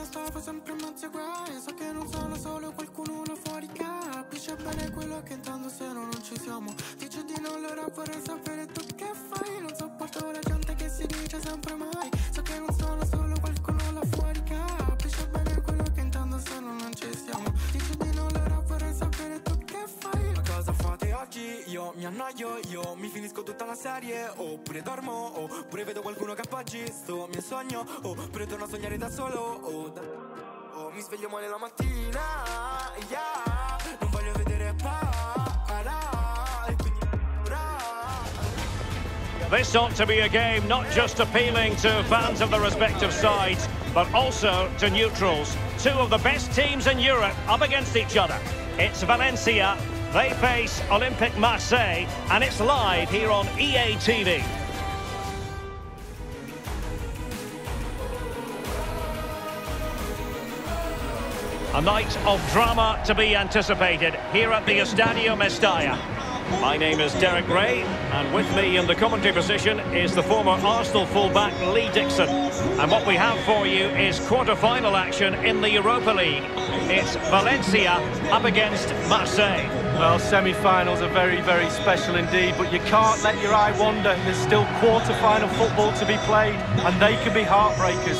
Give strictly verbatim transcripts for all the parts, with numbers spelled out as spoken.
stavo sempre in mezzo ai guai. So che non sono solo qualcuno là fuori capisce bene quello che intendo se no non ci siamo. Dice di no, allora vorrei sapere tu che fai. Non sopporto la gente che si dice sempre mai. So che non sono solo qualcuno là fuori capisce bene quello che intendo se no non ci siamo. Dice di no, allora vorrei sapere tu che fai. Ma cosa fate oggi? Io mi annoio, io mi finisco tutta la serie. Oppure dormo, oppure vedo qualcuno che appoggi sto mio sogno. Oppure torno a sognare da solo. Oh, da... oh mi sveglio male la mattina, yeah. Non voglio vedere para e quindi This ought to be a game not just appealing to fans of the respective sides, but also to neutrals. Two of the best teams in Europe up against each other. It's Valencia, they face Olympique Marseille, and it's live here on E A T V. A night of drama to be anticipated here at the Estadio Mestalla. My name is Derek Ray, and with me in the commentary position is the former Arsenal fullback Lee Dixon. And what we have for you is quarter-final action in the Europa League. It's Valencia up against Marseille. Well, semi-finals are very, very special indeed, but you can't let your eye wander. There's still quarter-final football to be played, and they can be heartbreakers.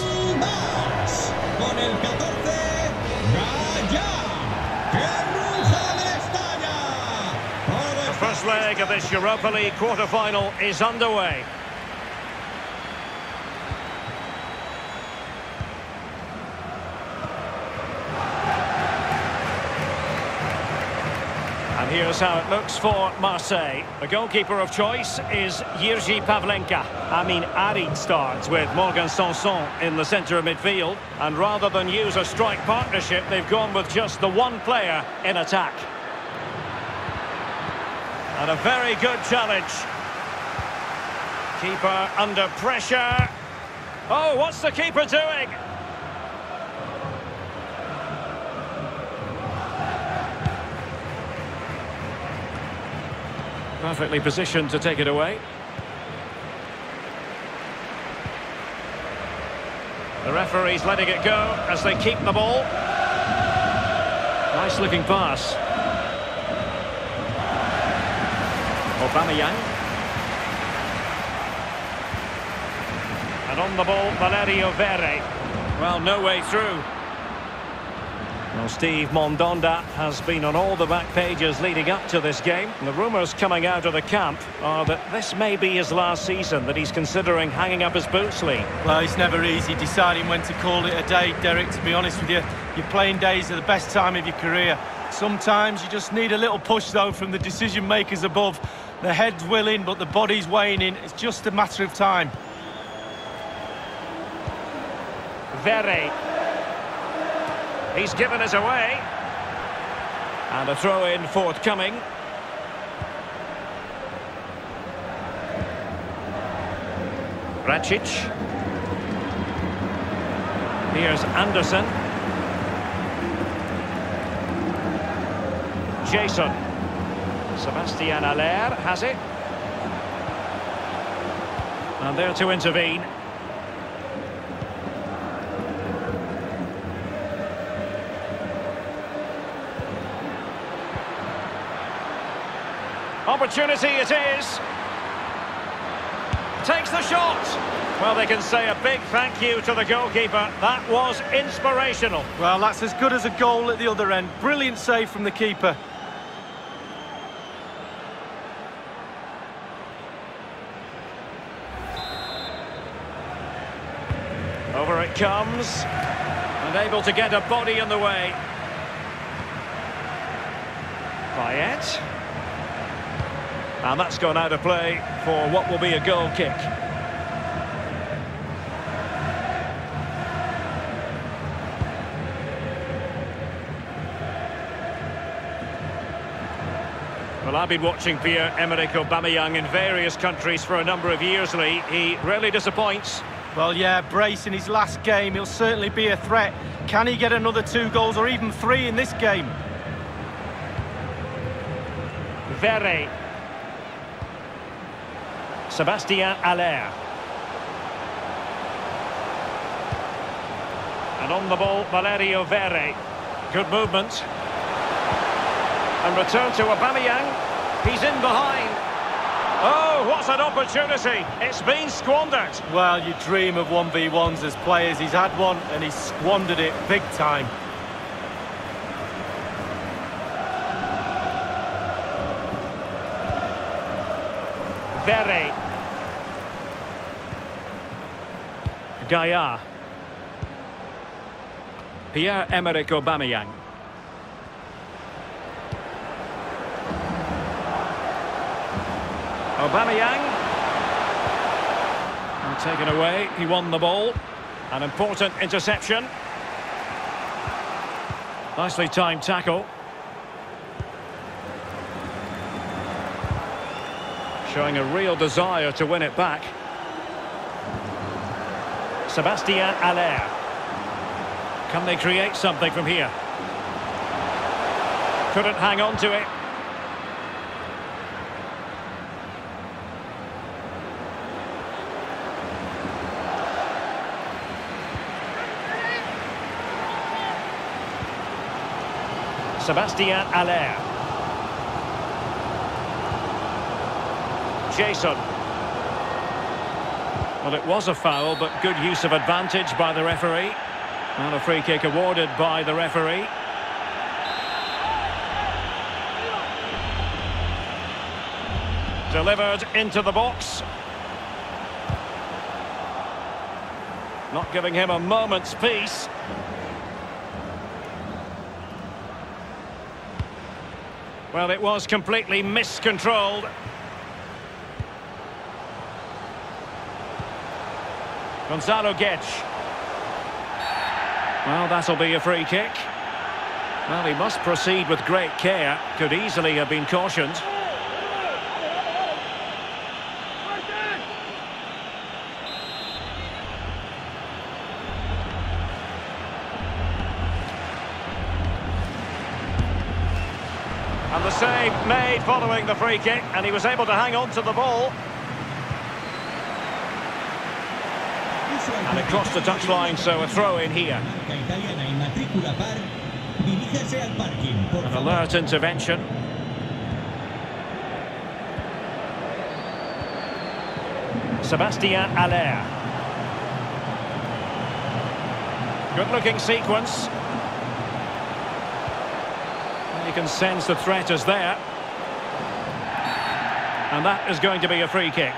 The first leg of this Europa League quarter-final is underway. And here's how it looks for Marseille. The goalkeeper of choice is Jiří Pavlenka. Amin Arid starts with Morgan Sanson in the centre of midfield. And rather than use a strike partnership, they've gone with just the one player in attack. And a very good challenge. Keeper under pressure. Oh, what's the keeper doing? Perfectly positioned to take it away. The referee's letting it go as they keep the ball. Nice looking pass. Aubameyang. And on the ball, Valerio Verre. Well, no way through. Well, Steve Mondonda has been on all the back pages leading up to this game. The rumours coming out of the camp are that this may be his last season, that he's considering hanging up his boots, Lee. Well, it's never easy deciding when to call it a day, Derek, to be honest with you. Your playing days are the best time of your career. Sometimes you just need a little push, though, from the decision-makers above. The head's willing, but the body's weighing in. It's just a matter of time. Verre. He's given us away. And a throw-in forthcoming. Racic. Here's Anderson. Jason. Sebastian Haller has it. And there to intervene. Opportunity it is. Takes the shot. Well, they can say a big thank you to the goalkeeper. That was inspirational. Well, that's as good as a goal at the other end. Brilliant save from the keeper. Over it comes. And able to get a body in the way. Payet. And that's gone out of play for what will be a goal kick. Well, I've been watching Pierre-Emerick Aubameyang in various countries for a number of years, Lee. He rarely disappoints. Well, yeah, brace in his last game. He'll certainly be a threat. Can he get another two goals or even three in this game? Verre. Sebastian Haller. And on the ball, Valerio Verre. Good movement. And return to Aubameyang. He's in behind. Oh, what an opportunity. It's been squandered. Well, you dream of one v ones as players. He's had one and he's squandered it big time. Verre. Gaia. Pierre-Emerick Aubameyang. Aubameyang. And taken away. He won the ball. An important interception. Nicely timed tackle. Showing a real desire to win it back. Sébastien Haller. Can they create something from here? Couldn't hang on to it. Sébastien Haller. Jason. Well, it was a foul, but good use of advantage by the referee. And a free kick awarded by the referee. Delivered into the box. Not giving him a moment's peace. Well, it was completely miscontrolled. Gonzalo Guedes. Well, that'll be a free kick. Well, he must proceed with great care. Could easily have been cautioned. And the save made following the free kick, and he was able to hang on to the ball. And it crossed the touchline, so a throw in here. An alert intervention. Sébastien Haller. Good-looking sequence. You can sense the threat is there. And that is going to be a free kick.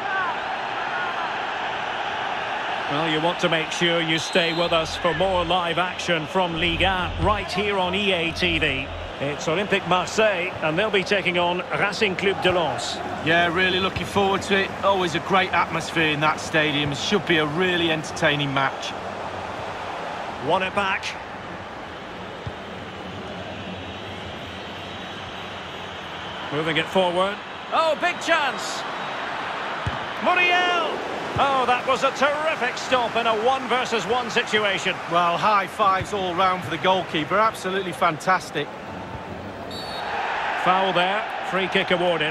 Well, you want to make sure you stay with us for more live action from Ligue one right here on E A T V. It's Olympique Marseille, and they'll be taking on Racing Club de Lens. Yeah, really looking forward to it. Always a great atmosphere in that stadium. It should be a really entertaining match. Won it back. Moving it forward. Oh, big chance! Muriel! Oh, that was a terrific stop in a one versus one situation. Well, high fives all round for the goalkeeper. Absolutely fantastic. Foul there. Free kick awarded.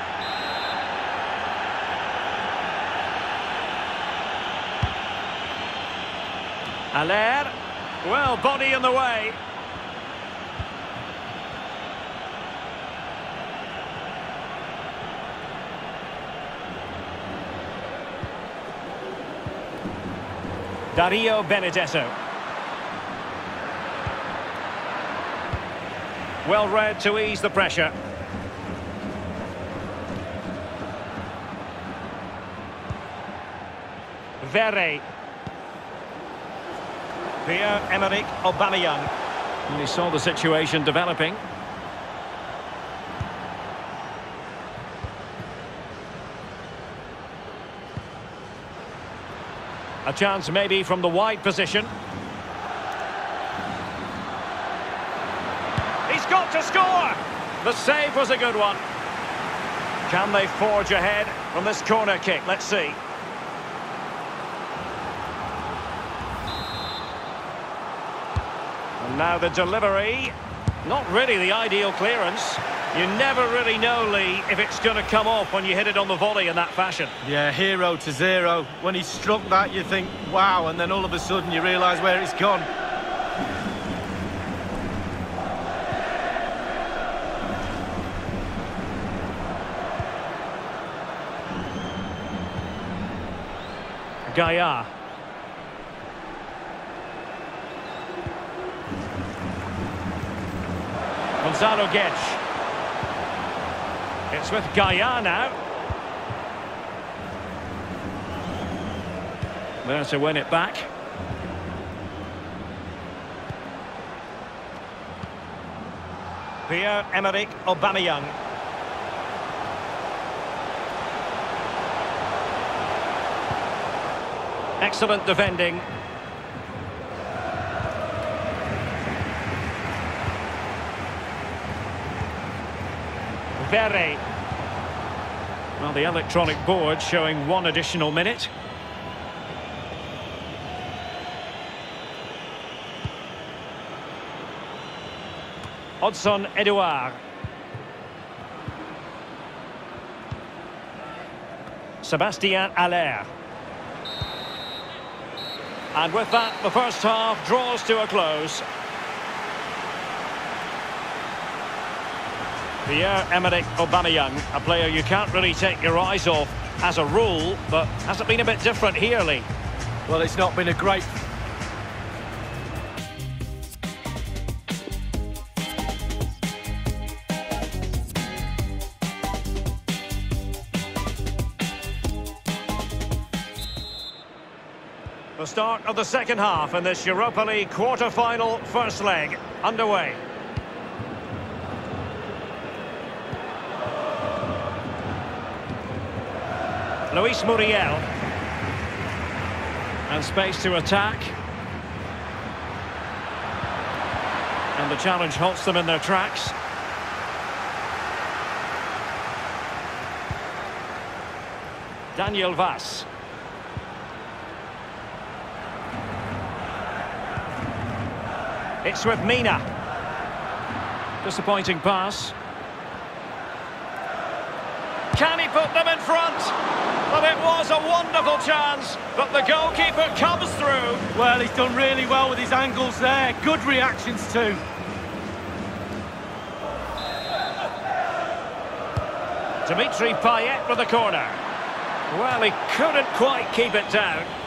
Haller. Well, body in the way. Dario Benedetto. Well read to ease the pressure. Verre. Pierre-Emerick Aubameyang. And he saw the situation developing. A chance maybe from the wide position. He's got to score! The save was a good one. Can they forge ahead from this corner kick? Let's see. And now the delivery. Not really the ideal clearance. You never really know, Lee, if it's going to come off when you hit it on the volley in that fashion. Yeah, hero to zero. When he struck that, you think, wow, and then all of a sudden you realise where it's gone. Gaia. Gonzalo Guedes. It's with Gaia now. There to win it back. Pierre-Emerick Aubameyang. Excellent defending. Verre. Well, the electronic board showing one additional minute. Odsonne Edouard. Sébastien Haller. And with that, the first half draws to a close. Pierre-Emerick Aubameyang, a player you can't really take your eyes off as a rule, but has it been a bit different here, Lee? Well, it's not been a great... The start of the second half in this Europa League quarter-final first leg underway. Luis Muriel. And space to attack. And the challenge halts them in their tracks. Daniel Vaz. It's with Mina. Disappointing pass. Can he put them in front? But it was a wonderful chance, but the goalkeeper comes through. Well, he's done really well with his angles there. Good reactions too. Dimitri Payet with the corner. Well, he couldn't quite keep it down.